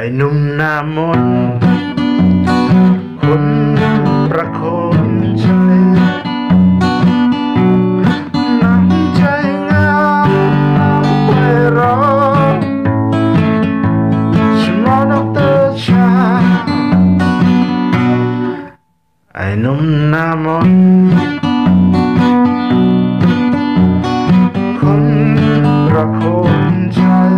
อ้หนุ่มหน้ามนต์คนประโคนชัยน้ำใจงามน้ำไพเราะชมรดอกเตอร์ชาไอ้หนุ่มหน้ามนต์คนประโคนชัย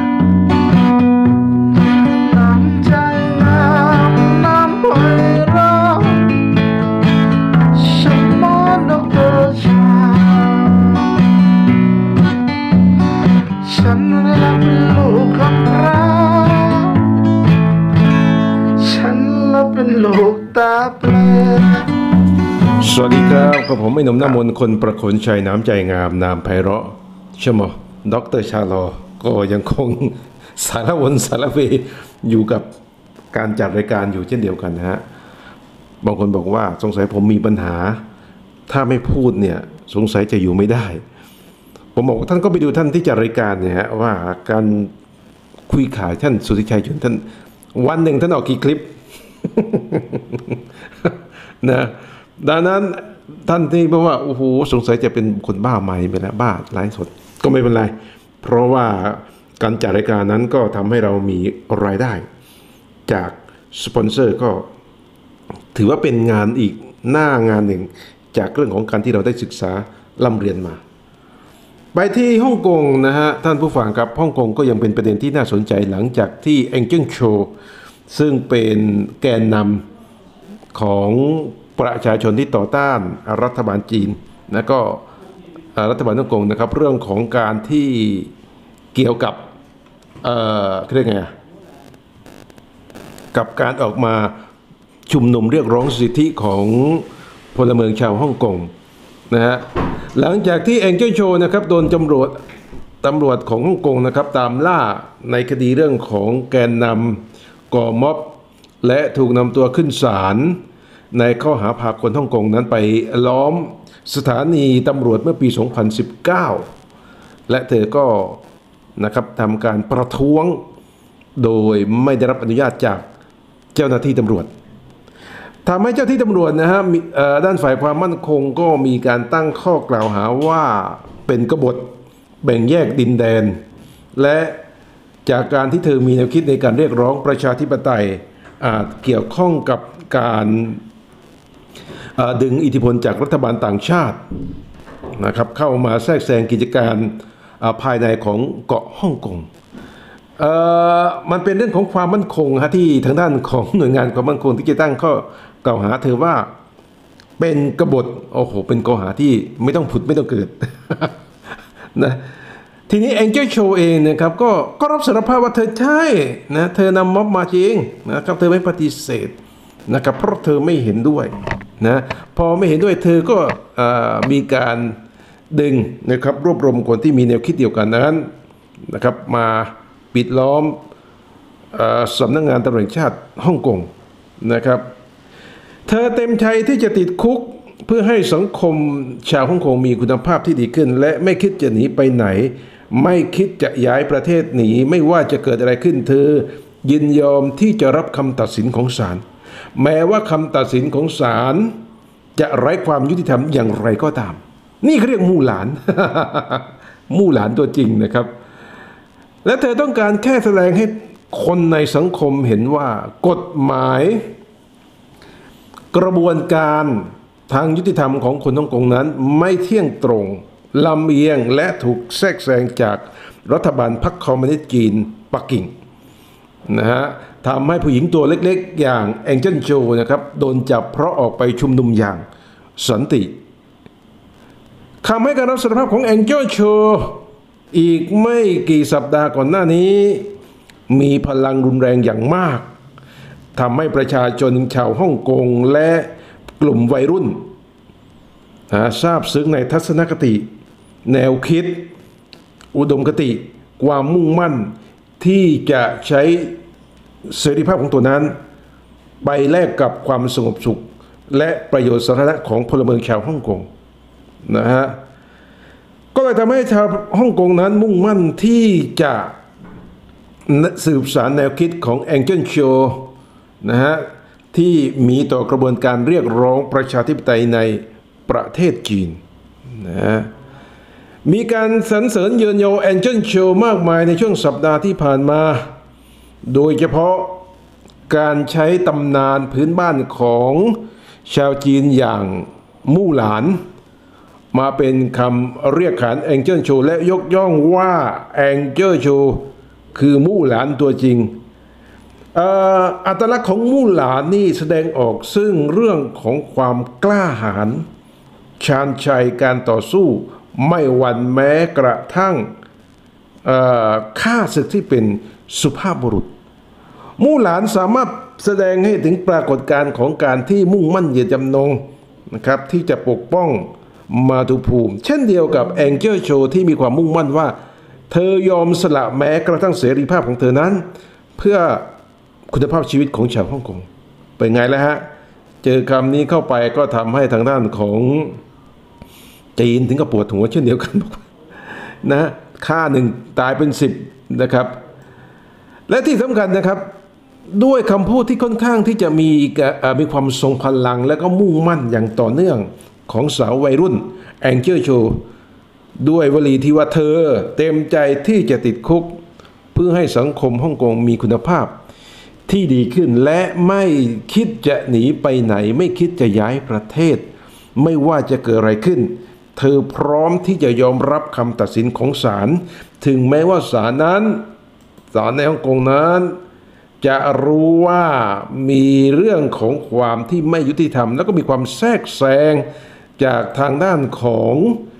ฉันและเป็นลูกกำพร้าฉันและเป็นลูกตาเปล่สวัสดีครับกับผมไอ้หนุ่มหน้ามนต์คนประโคนชัยน้ำใจงามนามไพเราะใช่ไหมดร.ชาลอก็ยังคงสารวนสารเวอยู่กับการจัดรายการอยู่เช่นเดียวกันนะฮะบางคนบอกว่าสงสัยผมมีปัญหาถ้าไม่พูดเนี่ยสงสัยจะอยู่ไม่ได้ผมบอกท่านก็ไปดูท่านที่จัดรายการเนี่ยฮะว่าการคุยข่าวท่านสุทธิชัยจุนท่านวันหนึ่งท่านออกกี่คลิป นะดังนั้นท่านที่บอกว่าโอ้โหสงสัยจะเป็นคนบ้าใหม่ไปแล้วบ้าไลฟ์สดก็ไม่เป็นไรเพราะว่าการจัดรายการนั้นก็ทำให้เรามีรายได้จากสปอนเซอร์ก็ถือว่าเป็นงานอีกหน้างานหนึ่งจากเรื่องของการที่เราได้ศึกษาล่ำเรียนมาไปที่ฮ่องกงนะฮะท่านผู้ฟังครับฮ่องกงก็ยังเป็นประเด็นที่น่าสนใจหลังจากที่เอ็งเจิ้งโชวซึ่งเป็นแกนนำของประชาชนที่ต่อต้านรัฐบาลจีนและก็รัฐบาลฮ่องกงนะครับเรื่องของการที่เกี่ยวกับเรียกไงกับการออกมาชุมนุมเรียกร้องสิทธิของพลเมืองชาวฮ่องกงนะฮะหลังจากที่เอ็งเจิ้งโชวนะครับโดนตำรวจของฮ่องกงนะครับตามล่าในคดีเรื่องของแกนนำก่อม็อบและถูกนำตัวขึ้นศาลในข้อหาพาคนฮ่องกงนั้นไปล้อมสถานีตำรวจเมื่อปี 2019 และเธอก็นะครับทำการประท้วงโดยไม่ได้รับอนุญาตจากเจ้าหน้าที่ตำรวจทำให้เจ้าที่ตำรวจนะฮะด้านฝ่ายความมั่นคงก็มีการตั้งข้อกล่าวหาว่าเป็นกบฏแบ่งแยกดินแดนและจากการที่เธอมีแนวคิดในการเรียกร้องประชาธิปไตยอาจเกี่ยวข้องกับการดึงอิทธิพลจากรัฐบาลต่างชาตินะครับเข้ามาแทรกแซงกิจการภายในของเกาะฮ่องกงมันเป็นเรื่องของความมั่นคงฮะที่ทางด้านของหน่วยงานความมั่นคงที่จะตั้งข้อกล่าวหาเธอว่าเป็นกบฏโอ้โหเป็นข้อหาที่ไม่ต้องผุดไม่ต้องเกิด นะทีนี้เอ็งเจิ้งโชวเองนะครับก็รับสารภาพว่าเธอใช่นะเธอนำม็อบมาจริงนะครับเธอไม่ปฏิเสธนะครับเพราะเธอไม่เห็นด้วยนะพอไม่เห็นด้วยเธอก็มีการดึงนะครับรวบรวมคนที่มีแนวคิดเดียวกันนั้นนะครับมาปิดล้อมสำนักงานตำรวจแห่งชาติฮ่องกงนะครับเธอเต็มใจที่จะติดคุกเพื่อให้สังคมชาวฮ่องกงมีคุณภาพที่ดีขึ้นและไม่คิดจะหนีไปไหนไม่คิดจะย้ายประเทศหนีไม่ว่าจะเกิดอะไรขึ้นเธอยินยอมที่จะรับคำตัดสินของศาลแม้ว่าคำตัดสินของศาลจะไร้ความยุติธรรมอย่างไรก็ตามนี่เขาเรียกมู่หลาน มู่หลานตัวจริงนะครับและเธอต้องการแค่แสดงให้คนในสังคมเห็นว่ากฎหมายกระบวนการทางยุติธรรมของคนฮ่องกงนั้นไม่เที่ยงตรงลำเอียงและถูกแทรกแซงจากรัฐบาลพรรคคอมมิวนิสต์จีนปักกิ่งนะฮะทำให้ผู้หญิงตัวเล็กๆอย่างเอ็งเจิ้งโชวนะครับโดนจับเพราะออกไปชุมนุมอย่างสันติคำให้การรับสารภาพของเอ็งเจิ้งโชวอีกไม่กี่สัปดาห์ก่อนหน้านี้มีพลังรุนแรงอย่างมากทำให้ประชาชนชาวฮ่องกงและกลุ่มวัยรุ่นทราบซึ้งในทัศนคติแนวคิดอุดมคติความมุ่งมั่นที่จะใช้เสรีภาพของตัวนั้นไปแลกกับความสงบสุขและประโยชน์สาธารณะของพลเมืองชาวฮ่องกงนะฮะก็เลยทำให้ชาวฮ่องกงนั้นมุ่งมั่นที่จะสืบสานแนวคิดของแองเจิลโชนะฮะที่มีต่อกระบวนการเรียกร้องประชาธิปไตยในประเทศจีนนะมีการสรรเสริญเยินยอแองเจิลโชมากมายในช่วงสัปดาห์ที่ผ่านมาโดยเฉพาะการใช้ตำนานพื้นบ้านของชาวจีนอย่างมู่หลานมาเป็นคำเรียกขานแองเจิลโชและยกย่องว่าแองเจิลโชคือมู่หลานตัวจริงอัตลักษณ์ของมู่หลานนี่แสดงออกซึ่งเรื่องของความกล้าหาญชาญชัยการต่อสู้ไม่หวั่นแม้กระทั่งข้าศึกที่เป็นสุภาพบุรุษมู่หลานสามารถแสดงให้ถึงปรากฏการณ์ของการที่มุ่งมั่นเหยียดจำนงนะครับที่จะปกป้องมาตุภูมิเช่นเดียวกับแองเจิลโชที่มีความมุ่งมั่นว่าเธอยอมสละแม้กระทั่งเสรีภาพของเธอนั้นเพื่อคุณภาพชีวิตของชาวฮ่องกงเป็นไงแล้วฮะเจอคำนี้เข้าไปก็ทำให้ทางด้านของจีนถึงกับปวดหัวเช่นเดียวกันนะฆ่าหนึ่งตายเป็น10นะครับและที่สำคัญนะครับด้วยคำพูดที่ค่อนข้างที่จะมีความทรงพลังและก็มุ่งมั่นอย่างต่อเนื่องของสาววัยรุ่นแองเจิลโชด้วยวลีที่ว่าเธอเต็มใจที่จะติดคุกเพื่อให้สังคมฮ่องกงมีคุณภาพที่ดีขึ้นและไม่คิดจะหนีไปไหนไม่คิดจะย้ายประเทศไม่ว่าจะเกิดอะไรขึ้นเธอพร้อมที่จะยอมรับคำตัดสินของศาลถึงแม้ว่าศาลในฮ่องกงนั้นจะรู้ว่ามีเรื่องของความที่ไม่ยุติธรรมแล้วก็มีความแทรกแซงจากทางด้านของ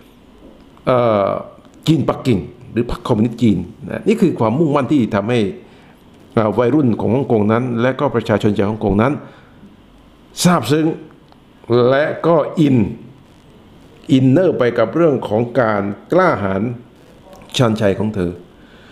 จีนปักกิ่งหรือพรรคคอมมิวนิสต์จีนนะนี่คือความมุ่งมั่นที่ทำให้วัยรุ่นของฮ่องกงนั้นและก็ประชาชนชาวฮ่องกงนั้นซาบซึ้งและก็อินเนอร์ไปกับเรื่องของการกล้าหาญชันชัยของเธอ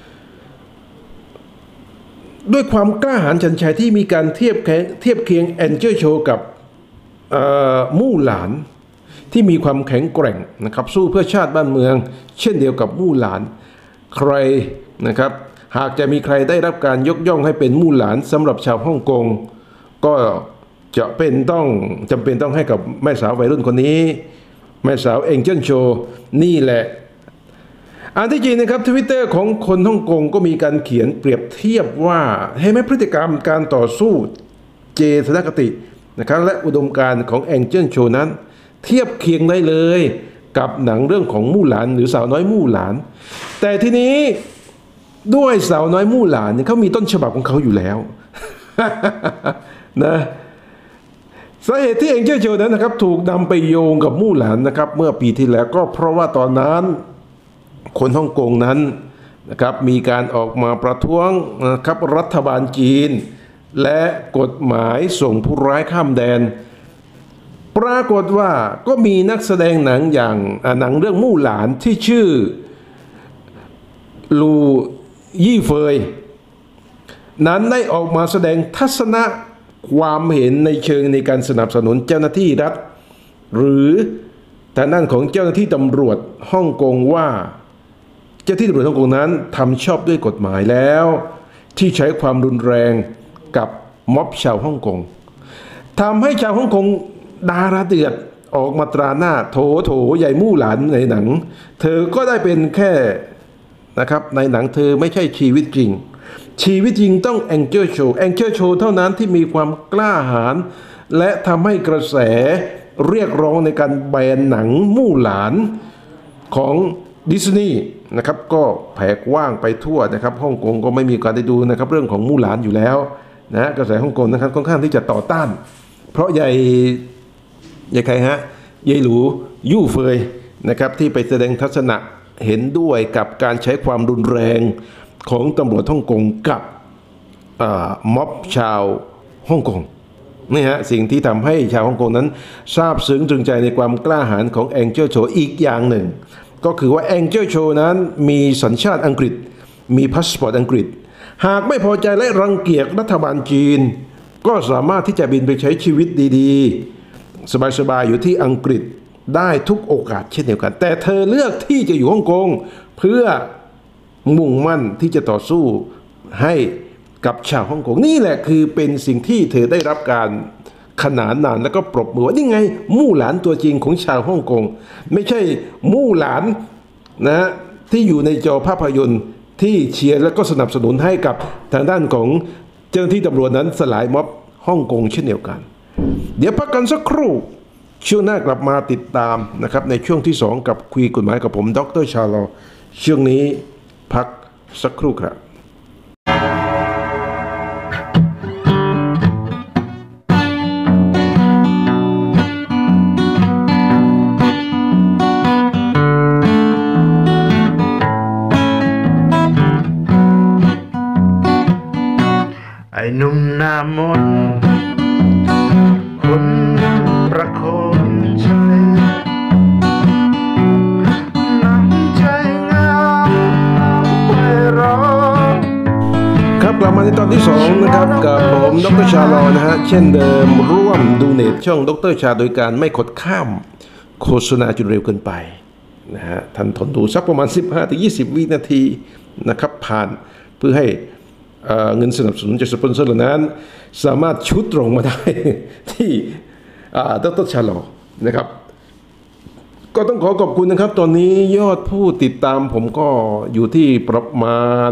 ด้วยความกล้าหาญชันชัยที่มีการเทียบเคียงแองเจิลโชกับมู่หลานที่มีความแข็งแกร่งนะครับสู้เพื่อชาติบ้านเมืองเช่นเดียวกับมู่หลานใครนะครับหากจะมีใครได้รับการยกย่องให้เป็นมู่หลานสำหรับชาวฮ่องกงก็จำเป็นต้องให้กับแม่สาววัยรุ่นคนนี้แม่สาวแองเจิลโชนี่แหละอันที่จริงนะครับทวิตเตอร์ของคนฮ่องกงก็มีการเขียนเปรียบเทียบว่าให้แม้พฤติกรรมการต่อสู้เจตนคตินะครับและอุดมการณ์ของแองเจิลโชนั้นเทียบเคียงได้เลยกับหนังเรื่องของมู่หลานหรือสาวน้อยมู่หลานแต่ทีนี้ด้วยสาวน้อยมู่หลานเนี่ยเขามีต้นฉบับของเขาอยู่แล้ว นะสาเหตุที่แองเจิลโชนั้นนะครับถูกนำไปโยงกับมู่หลานนะครับเมื่อปีที่แล้วก็เพราะว่าตอนนั้นคนฮ่องกงนั้นนะครับมีการออกมาประท้วงนะครับรัฐบาลจีนและกฎหมายส่งผู้ร้ายข้ามแดนปรากฏว่าก็มีนักแสดงหนังอย่างหนังเรื่องมู่หลานที่ชื่อลูยี่เฟยนั้นได้ออกมาแสดงทัศนะความเห็นในเชิงในการสนับสนุนเจ้าหน้าที่รัฐหรือทางด้านของเจ้าหน้าที่ตำรวจฮ่องกงว่าเจ้าหน้าที่ตำรวจฮ่องกงนั้นทำชอบด้วยกฎหมายแล้วที่ใช้ความรุนแรงกับม็อบชาวฮ่องกงทำให้ชาวฮ่องกงดาราเดือดออกมาตราหน้าโถใหญ่มู่หลานในหนังเธอก็ได้เป็นแค่นะครับในหนังเธอไม่ใช่ชีวิตจริงต้องแองเจิลโชเท่านั้นที่มีความกล้าหาญและทำให้กระแสเรียกร้องในการแบนหนังมู่หลานของดิสนีย์นะครับก็แผ่กว้างไปทั่วนะครับฮ่องกงก็ไม่มีการได้ดูนะครับเรื่องของมู่หลานอยู่แล้วนะกระแสฮ่องกงนะครับค่อนข้างที่จะต่อต้านเพราะใหญ่ใครฮะยายหลูยู่เฟยนะครับที่ไปแสดงทัศนะเห็นด้วยกับการใช้ความรุนแรงของตำรวจฮ่องกงกับม็อบชาวฮ่องกงนี่ฮะสิ่งที่ทำให้ชาวฮ่องกงนั้นซาบซึ้งตรึงใจในความกล้าหาญของแองเจิลโชอีกอย่างหนึ่งก็คือว่าแองเจิลโชนั้นมีสัญชาติอังกฤษมีพาสปอร์ตอังกฤษหากไม่พอใจและรังเกียจรัฐบาลจีนก็สามารถที่จะบินไปใช้ชีวิตดีๆสบายๆอยู่ที่อังกฤษได้ทุกโอกาสเช่นเดียวกันแต่เธอเลือกที่จะอยู่ฮ่องกงเพื่อมุ่งมั่นที่จะต่อสู้ให้กับชาวฮ่องกงนี่แหละคือเป็นสิ่งที่เธอได้รับการขนานนามแล้วก็ปรบมือว่านี่ไงมู่หลานตัวจริงของชาวฮ่องกงไม่ใช่มู่หลานนะที่อยู่ในจอภาพยนตร์ที่เชียร์และก็สนับสนุนให้กับทางด้านของเจ้าหน้าที่ตำรวจนั้นสลายม็อบฮ่องกงเช่นเดียวกันเดี๋ยวพักกันสักครู่ช่วงหน้ากลับมาติดตามนะครับในช่วงที่2กับคุยกฎหมายกับผมดร.ชาลอช่วงนี้พักสักครู่ครับไอ้หนุ่มหน้ามนต์คนประโคนชัยน้ำใจงามไพเราะครับกลับมาในตอนที่2นะครับกับผมดร.ชาลอนะฮะเช่นเดิมร่วมดูเนตช่องดร.ชาโดยการไม่กดข้ามโฆษณาจนเร็วเกินไปนะฮะท่านทนดูสักประมาณ 15-20 วินาทีนะครับผ่านเพื่อให้เงินสนับสนุนจากสปอนเซอร์เหล่านั้นสามารถชุดตรงมาได้ที่ดร.ชาลอนะครับก็ต้องขอขอบคุณนะครับตอนนี้ยอดผู้ติดตามผมก็อยู่ที่ประมาณ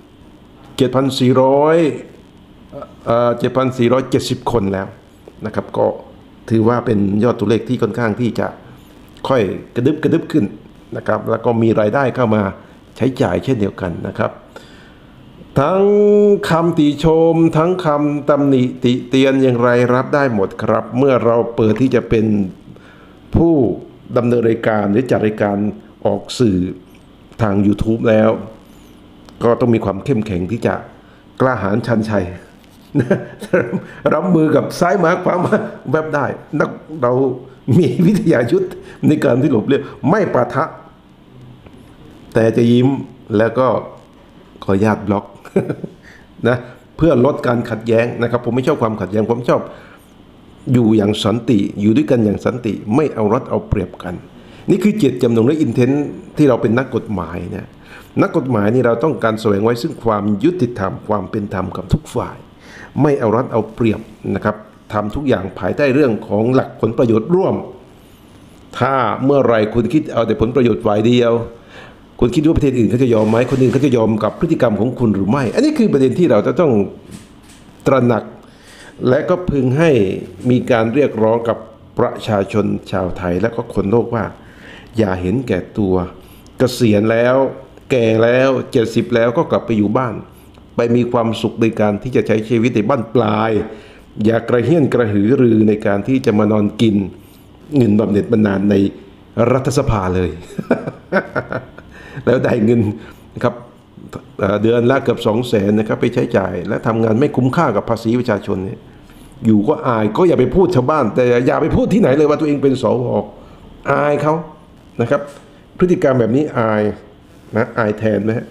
7,470 คนแล้วนะครับก็ถือว่าเป็นยอดตัวเลขที่ค่อนข้างที่จะค่อยกระดึบขึ้นนะครับแล้วก็มีรายได้เข้ามาใช้จ่ายเช่นเดียวกันนะครับทั้งคำติชมทั้งคำตำหนิติเตียนอย่างไรรับได้หมดครับเมื่อเราเปิดที่จะเป็นผู้ดำเนินรายการหรือจัดรายการออกสื่อทาง YouTube แล้วก็ต้องมีความเข้มแข็งที่จะกล้าหาญชันชัยรับมือกับซ้ายมาขวามาแบบได้นักเรามีวิทยายุทธในการที่หลบเลี่ยงไม่ปะทะแต่จะยิ้มแล้วก็ขออนุญาตบล็อกนะเพื่อลดการขัดแย้งนะครับผมไม่ชอบความขัดแย้งผมชอบอยู่อย่างสันติอยู่ด้วยกันอย่างสันติไม่เอารัดเอาเปรียบกันนี่คือเจตจำนงและอินเทนต์ที่เราเป็นนักกฎหมายนะนักกฎหมายนี่เราต้องการแสวงไว้ซึ่งความยุติธรรมความเป็นธรรมกับทุกฝ่ายไม่เอารัดเอาเปรียบนะครับทำทุกอย่างภายใต้เรื่องของหลักผลประโยชน์ร่วมถ้าเมื่อไรคุณคิดเอาแต่ผลประโยชน์ฝ่ายเดียวคุณคิดว่าประเทศอื่นเขาจะยอมไหมคนอื่นเขาจะยอมกับพฤติกรรมของคุณหรือไม่อันนี้คือประเด็นที่เราจะต้องตระหนักและก็พึงให้มีการเรียกร้องกับประชาชนชาวไทยและก็คนโลกว่าอย่าเห็นแก่ตัวเกษียณแล้วแก่แล้ว70แล้วก็กลับไปอยู่บ้านไปมีความสุขในการที่จะใช้ชีวิตในบ้านปลายอย่ากระเฮี้ยนกระหือรือในการที่จะมานอนกินเงินบำเหน็จบำนาญในรัฐสภาเลย แล้วได้เงินนะครับเดือนละเกือบ200,000นะครับไปใช้จ่ายและทำงานไม่คุ้มค่ากับภาษีประชาชนเนี่ยอยู่ก็อายก็อย่าไปพูดชาวบ้านแต่อย่าไปพูดที่ไหนเลยว่าตัวเองเป็นสว.อายเขานะครับพฤติกรรมแบบนี้อายนะอายแทนนะฮะ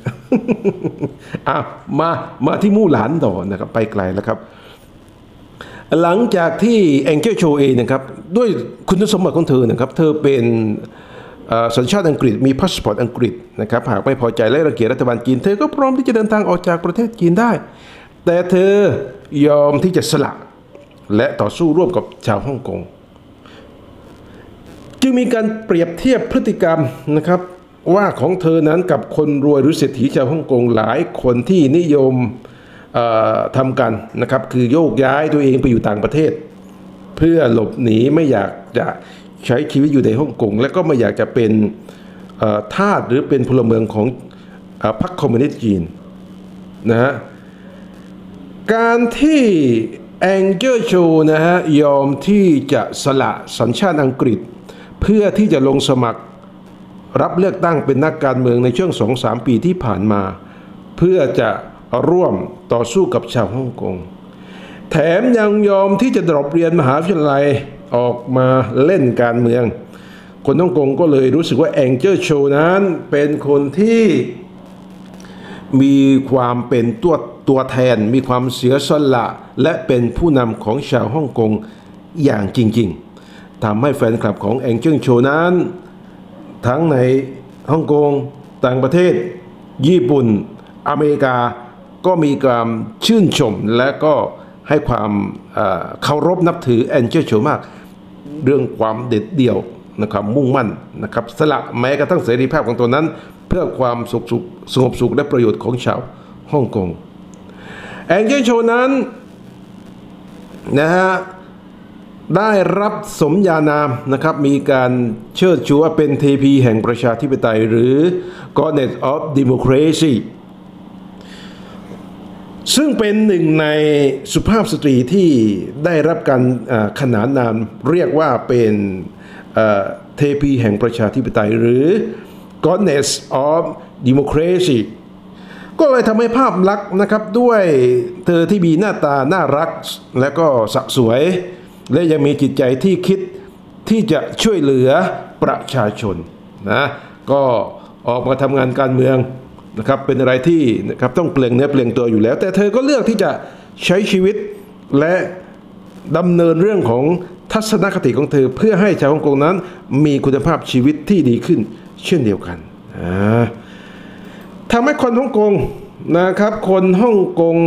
มาที่มู่หลานต่อนะครับไปไกลแล้วครับหลังจากที่แองเจิลโชเอนะครับด้วยคุณสมบัติของเธอนะครับเธอเป็นสัญชาติอังกฤษมีพาสปอร์ตอังกฤษนะครับหากไม่พอใจและรังเกียจรัฐบาลจีนเธอก็พร้อมที่จะเดินทางออกจากประเทศจีนได้แต่เธอยอมที่จะสละและต่อสู้ร่วมกับชาวฮ่องกงจึงมีการเปรียบเทียบพฤติกรรมนะครับว่าของเธอนั้นกับคนรวยหรือเศรษฐีชาวฮ่องกงหลายคนที่นิยมทำกันนะครับคือโยกย้ายตัวเองไปอยู่ต่างประเทศเพื่อหลบหนีไม่อยากจะใช้ชีวิตอยู่ในฮ่องกงและก็ไม่อยากจะเป็นทาสหรือเป็นพลเมืองของพรรคคอมมิวนิสต์จีนนะฮะการที่แองเจิลโชนะฮะยอมที่จะสละสัญชาติอังกฤษเพื่อที่จะลงสมัครรับเลือกตั้งเป็นนักการเมืองในช่วง 2-3 ปีที่ผ่านมาเพื่อจะร่วมต่อสู้กับชาวฮ่องกงแถมยังยอมที่จะดรอปเรียนมหาวิทยาลัยออกมาเล่นการเมืองคนฮ่องกงก็เลยรู้สึกว่าแองเจิลโชนั้นเป็นคนที่มีความเป็นตัวแทนมีความเสียสละและเป็นผู้นำของชาวฮ่องกงอย่างจริงๆทำให้แฟนคลับของแองเจิลโชนั้นทั้งในฮ่องกงต่างประเทศญี่ปุ่นอเมริกาก็มีการชื่นชมและก็ให้ความเคารพนับถือแองเจิลโชมากเรื่องความเด็ดเดี่ยวนะครับมุ่งมั่นนะครับสละแม้กระทั่งเสรีภาพของตัวนั้นเพื่อความสงบสุขและประโยชน์ของชาวฮ่องกงแองเจิลโชนั้นนะฮะได้รับสมญานามนะครับมีการเชิดชูว่าเป็นเทพีแห่งประชาธิปไตยหรือ Goddess of Democracy ซึ่งเป็นหนึ่งในสุภาพสตรีที่ได้รับการขนานนามเรียกว่าเป็นเทพีแห่งประชาธิปไตยหรือ Goddess of Democracy ก็เลยทำให้ภาพลักษณ์นะครับด้วยเธอที่มีหน้าตาน่ารักและก็สะสวยและยังมีจิตใจที่คิดที่จะช่วยเหลือประชาชนนะก็ออกมาทำงานการเมืองนะครับเป็นอะไรที่นะครับต้องเปลืองเนื้อเปลืองตัวอยู่แล้วแต่เธอก็เลือกที่จะใช้ชีวิตและดำเนินเรื่องของทัศนคติของเธอเพื่อให้ชาวฮ่องกงนั้นมีคุณภาพชีวิตที่ดีขึ้นเช่นเดียวกันทำให้คนฮ่องกงนะครับคนฮ่องกง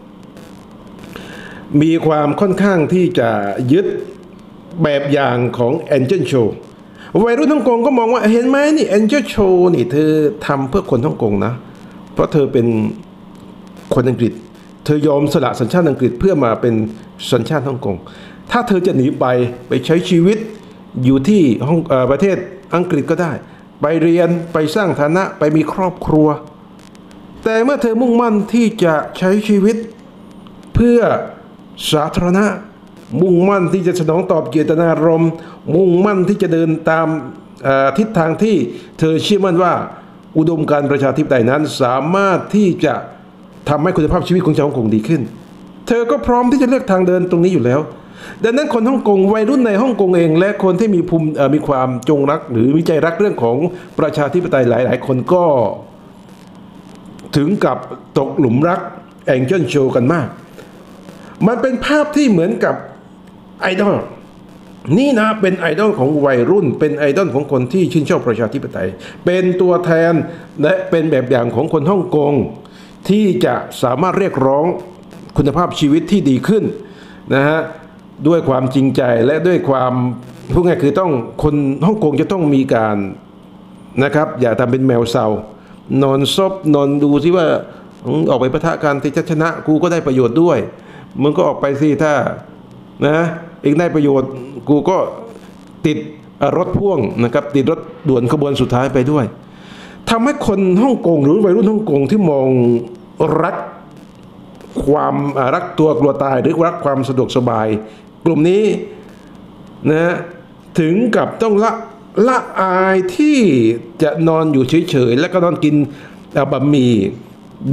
มีความค่อนข้างที่จะยึดแบบอย่างของแองเจิลโชวัยรุ่นฮ่องกงก็มองว่าเห็นไหมนี่แองเจิลโชนี่เธอทำเพื่อคนฮ่องกงนะเพราะเธอเป็นคนอังกฤษเธอยอมสละสัญชาติอังกฤษเพื่อมาเป็นสัญชาติฮ่องกงถ้าเธอจะหนีไปใช้ชีวิตอยู่ที่ประเทศอังกฤษก็ได้ไปเรียนไปสร้างฐานะไปมีครอบครัวแต่เมื่อเธอมุ่งมั่นที่จะใช้ชีวิตเพื่อสาธารณะมุ่งมั่นที่จะสนองตอบเจตนารมณ์มุ่งมั่นที่จะเดินตามทิศทางที่เธอเชื่อมั่นว่าอุดมการณ์ประชาธิปไตยนั้นสามารถที่จะทำให้คุณภาพชีวิตของชาวฮ่องกงดีขึ้นเธอก็พร้อมที่จะเลือกทางเดินตรงนี้อยู่แล้วดังนั้นคนฮ่องกงวัยรุ่นในฮ่องกงเองและคนที่มีความจงรักหรือมีใจรักเรื่องของประชาธิปไตยหลายๆคนก็ถึงกับตกหลุมรักแองเจิลโชกันมากมันเป็นภาพที่เหมือนกับไอดอลนี่นะเป็นไอดอลของวัยรุ่นเป็นไอดอลของคนที่ชื่นชอบประชาธิปไตยเป็นตัวแทนและเป็นแบบอย่างของคนฮ่องกงที่จะสามารถเรียกร้องคุณภาพชีวิตที่ดีขึ้นนะฮะด้วยความจริงใจและด้วยความพูดง่ายคือต้องคนฮ่องกงจะต้องมีการนะครับอย่าทำเป็นแมวเซานอนซบนอนดูซิว่าออกไปปะทะกันที่จะชนะกูก็ได้ประโยชน์ด้วยมึงก็ออกไปสิถ้านะเองได้ประโยชน์กูก็ติดรถพ่วงนะครับติดรถด่วนขบวนสุดท้ายไปด้วยทำให้คนฮ่องกงหรือวัยรุ่นฮ่องกงที่มองรักความรักตัวกลัวตายหรือรักความสะดวกสบายกลุ่มนี้นะถึงกับต้องละอายที่จะนอนอยู่เฉยๆแล้วก็นอนกินบะหมี่ดู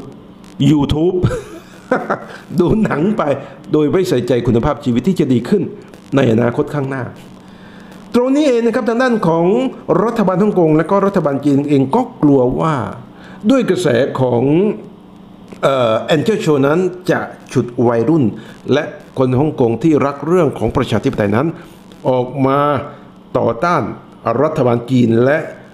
YouTube ดูหนังไปโดยไม่ใส่ใจคุณภาพชีวิตที่จะดีขึ้นในอนาคตข้างหน้าตรงนี้เองนะครับทางด้านของรัฐบาลฮ่องกงและก็รัฐบาลจีนเองก็กลัวว่าด้วยกระแสของแองเจิลโชนั้นจะฉุดวัยรุ่นและคนฮ่องกงที่รักเรื่องของประชาธิปไตยนั้นออกมาต่อต้านรัฐบาลจีนและ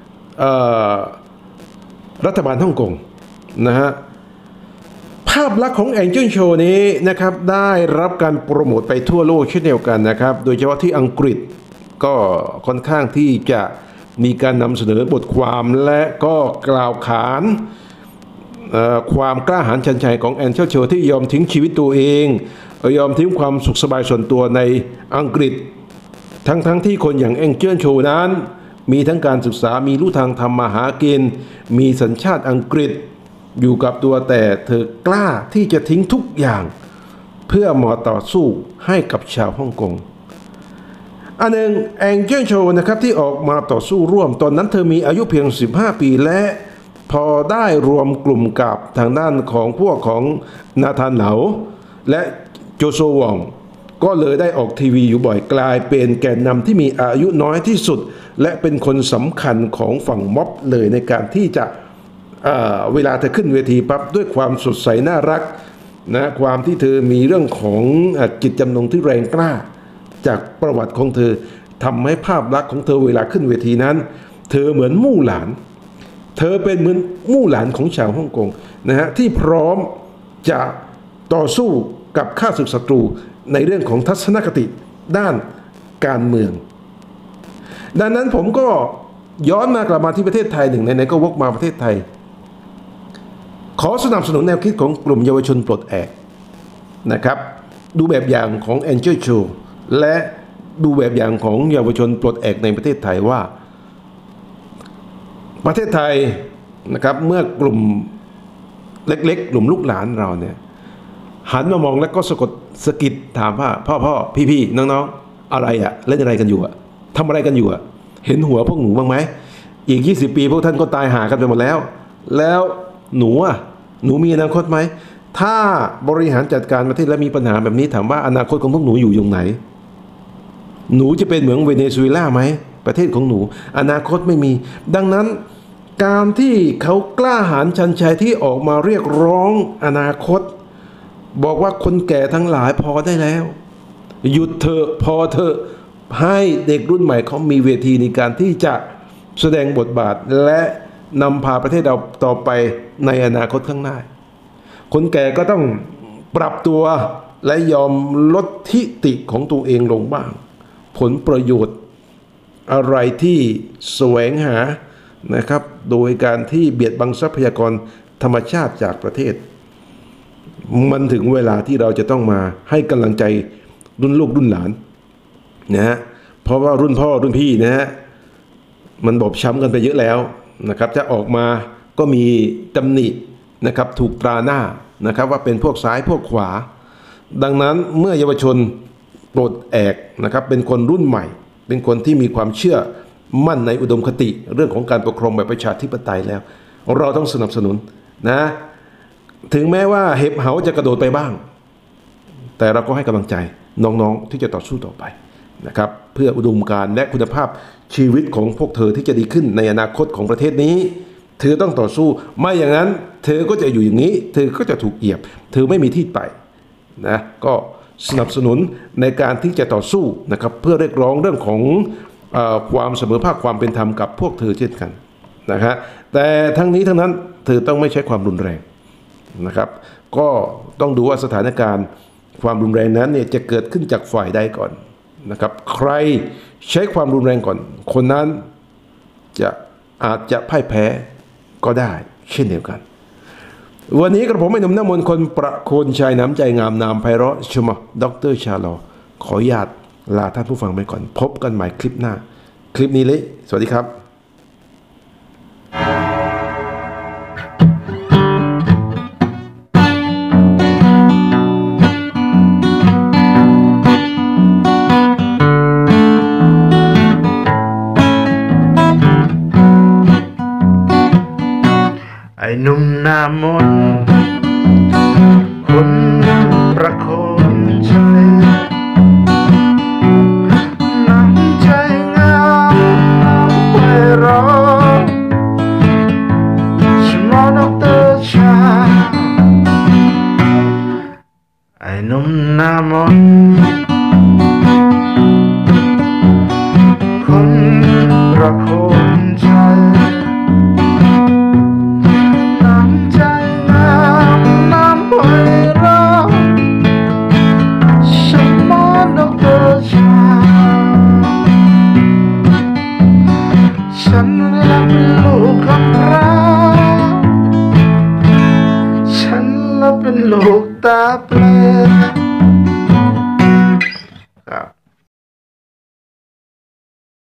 รัฐบาลฮ่องกงนะฮะภาพลักษณ์ของแองเจิลโชนี้นะครับได้รับการโปรโมทไปทั่วโลกเช่นเดียวกันนะครับโดยเฉพาะที่อังกฤษก็ค่อนข้างที่จะมีการนำเสนอบทความและก็กล่าวขานความกล้าหาญชันชัยของแองเจิลโชที่ยอมทิ้งชีวิตตัวเองยอมทิ้งความสุขสบายส่วนตัวในอังกฤษทั้งที่คนอย่างแองเจิลโชนั้นมีทั้งการศึกษามีรู้ทางทำมาหากินมีสัญชาติอังกฤษอยู่กับตัวแต่เธอกล้าที่จะทิ้งทุกอย่างเพื่อมาต่อสู้ให้กับชาวฮ่องกงอันหนึ่งแองเจิลโชนะครับที่ออกมาต่อสู้ร่วมตอนนั้นเธอมีอายุเพียง15ปีและพอได้รวมกลุ่มกับทางด้านของพวกของนาธานเหนาและโจโซวองก็เลยได้ออกทีวีอยู่บ่อยกลายเป็นแกนนำที่มีอายุน้อยที่สุดและเป็นคนสำคัญของฝั่งม็อบเลยในการที่จะเวลาเธอขึ้นเวทีปั๊บด้วยความสดใสน่ารักนะความที่เธอมีเรื่องของจิตจำนงที่แรงกล้าจากประวัติของเธอทำให้ภาพลักษณ์ของเธอเวลาขึ้นเวทีนั้นเธอเหมือนมู่หลานเธอเป็นเหมือนมู่หลานของชาวฮ่องกงนะฮะที่พร้อมจะต่อสู้กับข้าศึกศัตรูในเรื่องของทัศนคติด้านการเมืองดังนั้นผมก็ย้อนมากลับมาที่ประเทศไทยหนึ่งในก็วกมาประเทศไทยขอสนับสนุนแนวคิดของกลุ่มเยาวชนปลดแอกนะครับดูแบบอย่างของแองเจิลโชและดูแบบอย่างของเยาวชนปลดแอกในประเทศไทยว่าประเทศไทยนะครับเมื่อกลุ่มเล็กๆกลุ่มลูกหลานเราเนี่ยหันมามองแล้วก็สะกิดถามว่าพ่อพี่น้องๆอะไรอะเล่นอะไรกันอยู่อะทำอะไรกันอยู่อะเห็นหัวพวกหนูบ้างไหมอีก20 ปีพวกท่านก็ตายหากันไปหมดแล้วหนูอะหนูมีอนาคตไหมถ้าบริหารจัดการประเทศและมีปัญหาแบบนี้ถามว่าอนาคตของพวกหนูอยู่ตรงไหนหนูจะเป็นเหมือนเวเนซุเอลาไหมประเทศของหนูอนาคตไม่มีดังนั้นการที่เขากล้าหาญชันชัยที่ออกมาเรียกร้องอนาคตบอกว่าคนแก่ทั้งหลายพอได้แล้วหยุดเถอะพอเถอะให้เด็กรุ่นใหม่เขามีเวทีในการที่จะแสดงบทบาทและนำพาประเทศเราต่อไปในอนาคตข้างหน้าคนแก่ก็ต้องปรับตัวและยอมลดทิฐิของตัวเองลงบ้างผลประโยชน์อะไรที่แสวงหานะครับโดยการที่เบียดบังทรัพยากรธรรมชาติจากประเทศมันถึงเวลาที่เราจะต้องมาให้กำลังใจรุ่นลูกรุ่นหลานนะฮะเพราะว่ารุ่นพ่อรุ่นพี่นะฮะมันบอบช้ำกันไปเยอะแล้วนะครับจะออกมาก็มีตำหนินะครับถูกตราหน้านะครับว่าเป็นพวกซ้ายพวกขวาดังนั้นเมื่อเยาวชนปลดแอกนะครับเป็นคนรุ่นใหม่เป็นคนที่มีความเชื่อมั่นในอุดมคติเรื่องของการปกครองแบบประชาธิปไตยแล้วเราต้องสนับสนุนนะถึงแม้ว่าเห็บเหาจะกระโดดไปบ้างแต่เราก็ให้กำลังใจน้องๆที่จะต่อสู้ต่อไปนะครับเพื่ออุดมการณ์และคุณภาพชีวิตของพวกเธอที่จะดีขึ้นในอนาคตของประเทศนี้เธอต้องต่อสู้ไม่อย่างนั้นเธอก็จะอยู่อย่างนี้เธอก็จะถูกเหยียบเธอไม่มีที่ไปนะก็สนับสนุนในการที่จะต่อสู้นะครับเพื่อเรียกร้องเรื่องของความเสมอภาคความเป็นธรรมกับพวกเธอเช่นกันนะฮะแต่ทั้งนี้ทั้งนั้นเธอต้องไม่ใช้ความรุนแรงนะครับก็ต้องดูว่าสถานการณ์ความรุนแรงนั้นเนี่ยจะเกิดขึ้นจากฝ่ายใดก่อนนะครับใครใช้ความรุนแรงก่อนคนนั้นอาจจะพ่ายแพ้ก็ได้เช่นเดียวกันวันนี้กระผมไม่หนุ่มน้ำมนต์คนประโคนชัยน้ำใจงามนามไพเราะชมดร.ชาลอขออนุญาตลาท่านผู้ฟังไปก่อนพบกันใหม่คลิปหน้าคลิปนี้เลยสวัสดีครับไอ้หนุ่มหน้ามนต์คนประโคนชัยน้ำใจงามน้ำไพเราะชมดร.ชาไอ้หนุ่มหน้ามนต์คนประโคนชัยฉันและเป็นลูกกำพร้าฉันและเป็นลูกตาเปล่